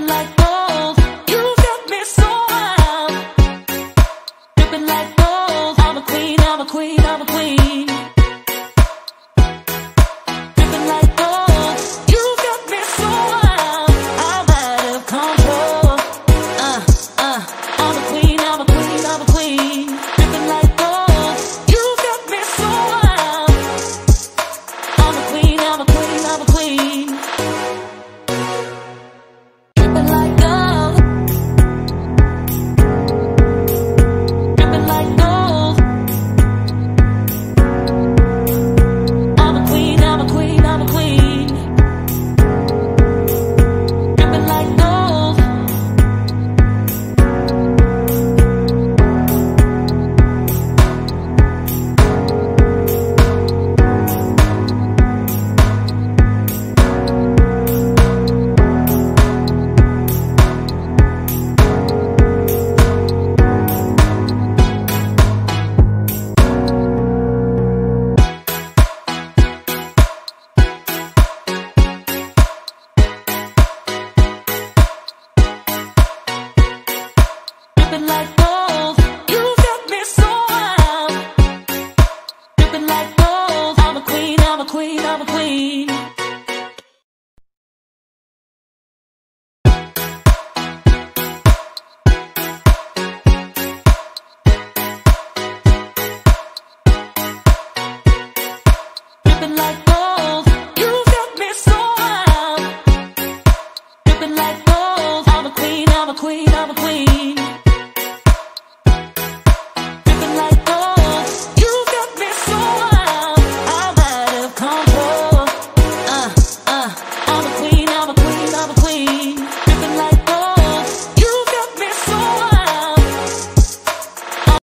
like gold. You got me so wild. Dripping like gold. I'm a queen, I'm a queen, I'm a queen. Dripping like gold. You got me so wild. I'm out of control. I'm a queen, I'm a queen, I'm a queen. Dripping like gold. You got me so wild. I'm a queen, I'm a queen, I'm a queen. Dripping like gold. Dripping like gold. I'm a queen, I'm a queen, I'm a queen. Dripping like gold. Dripping like